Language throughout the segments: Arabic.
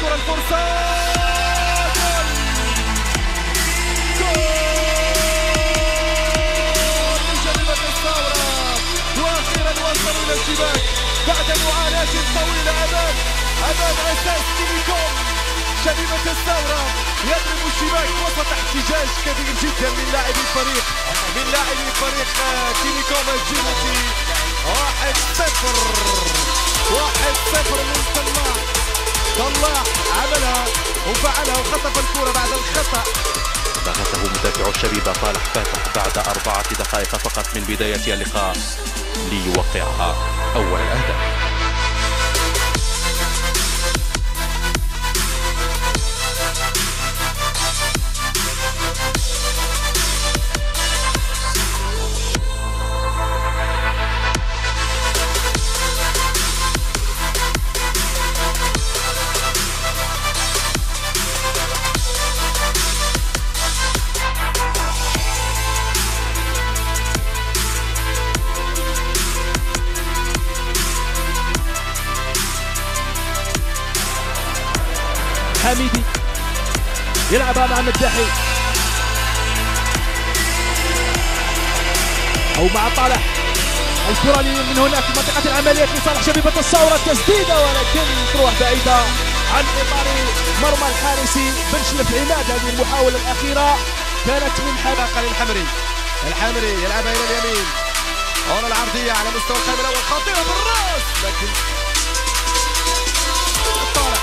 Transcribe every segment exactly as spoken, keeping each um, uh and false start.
الكرة الفرصة جول جول لشبيبة الثورة، واخيرا وصلوا الى الشباك بعد معاناة طويلة امام امام اساس تيليكوم. شبيبة الثورة يضرب الشباك وسط احتجاج كبير جدا من لاعبي الفريق من لاعبي فريق تيليكوم الجيبوتي. واحد صفر واحد صفر من طلاح. طلاح عملها وفعلها وخطف الكرة بعد الخطأ. ضغطه مدافع الشبيبة صالح فاتح بعد أربعة دقائق فقط من بداية اللقاء ليوقعها أول الأهداف. حميدي يلعبها مع مداحي او مع طالح. الكرة من هناك في منطقة العمليات لصالح شبيبة الثورة، تسديدة ولكن تروح بعيدة عن اطار مرمى الحارسي بن شلف عماد. هذه المحاولة الأخيرة كانت من حلقة للحمري. الحمري يلعبها إلى اليمين، هنا العرضية على مستوى القائم الأول خطيرة بالراس، لكن طالع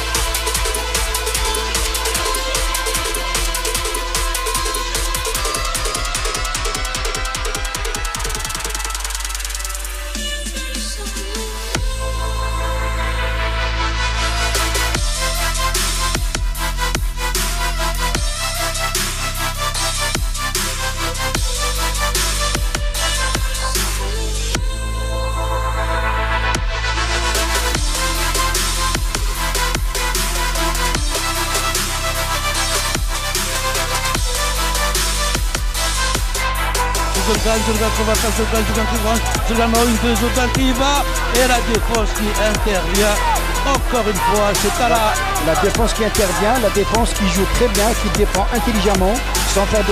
Jordan, Jordan conversa, Jordan, Jordan qui rentre, Jordan en une, deux, Jordan qui va, et la défense qui intervient. Encore une fois, c'est à la... La défense qui intervient, la défense qui joue très bien, qui défend intelligemment, sans faire de...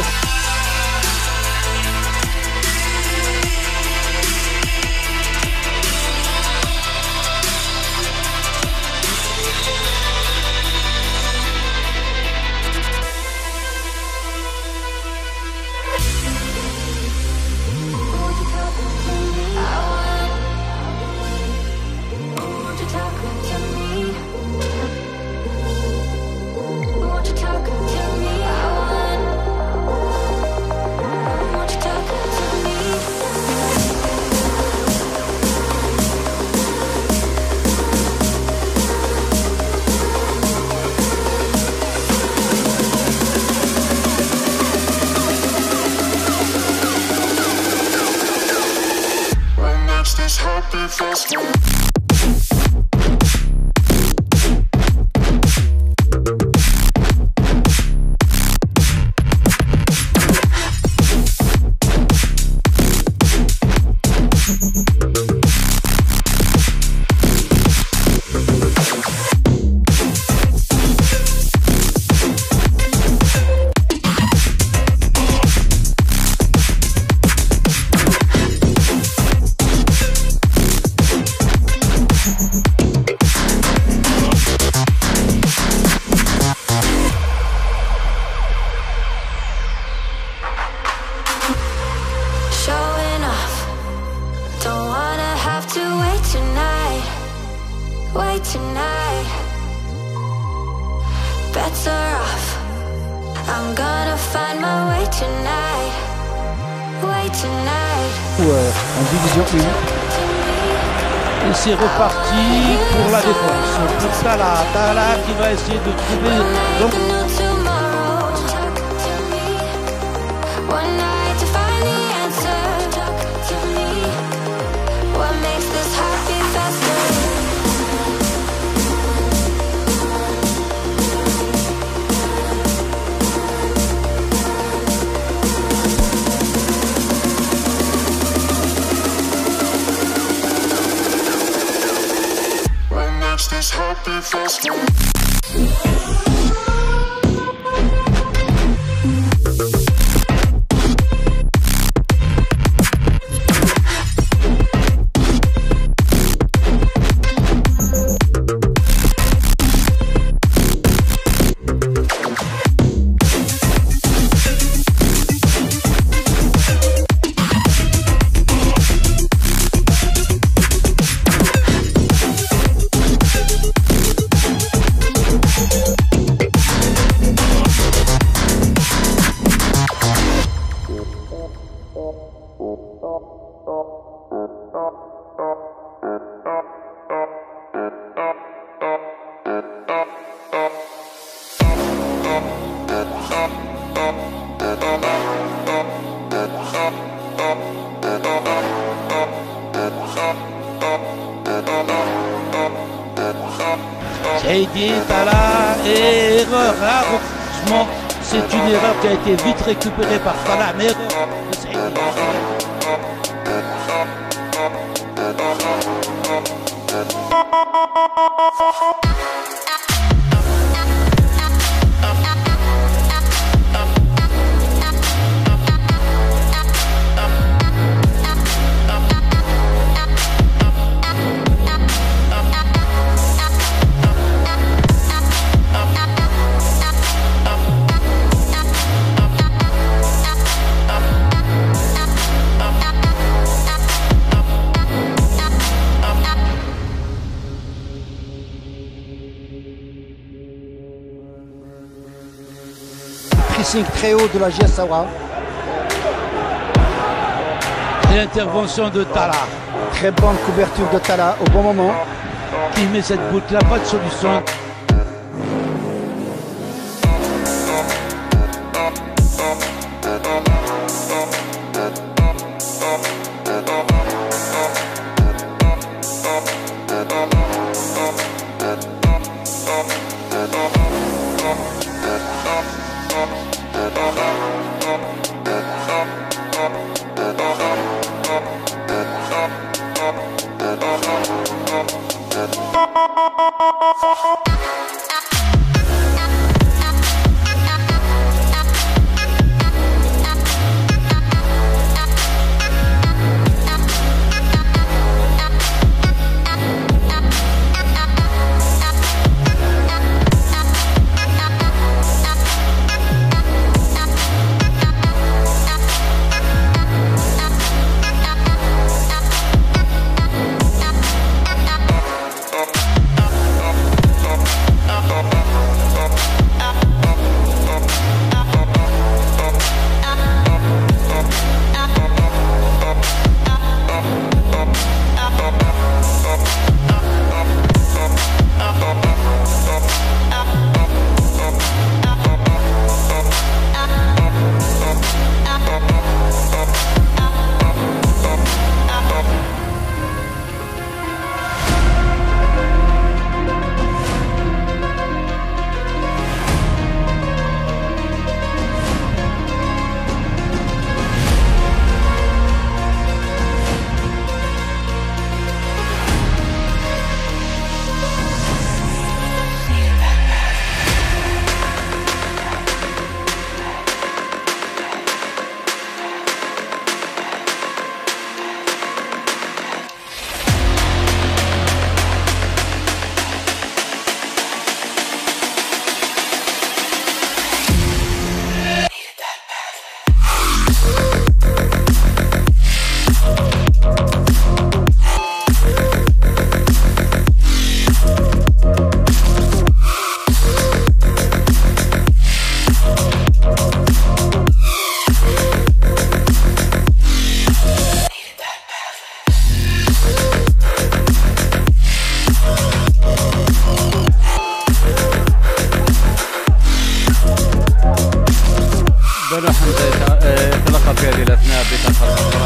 Wait tonight, better off. I'm gonna find my way tonight. Wait tonight. En division un. Et c'est reparti pour la défense. Pour Tala, Tala qui va essayer de trouver. Donc... This happy fast. Saïdi Talla, erreur, franchement, c'est une erreur qui a été vite récupérée par Talla, mais erreur de Saïdi. Pressing très haut de la G S Saoura. L'intervention de Talla. Très bonne couverture de Talla au bon moment. Qui met cette boucle là, pas de solution. بنو حمزة تلقى في هذه الأثناء بتنفس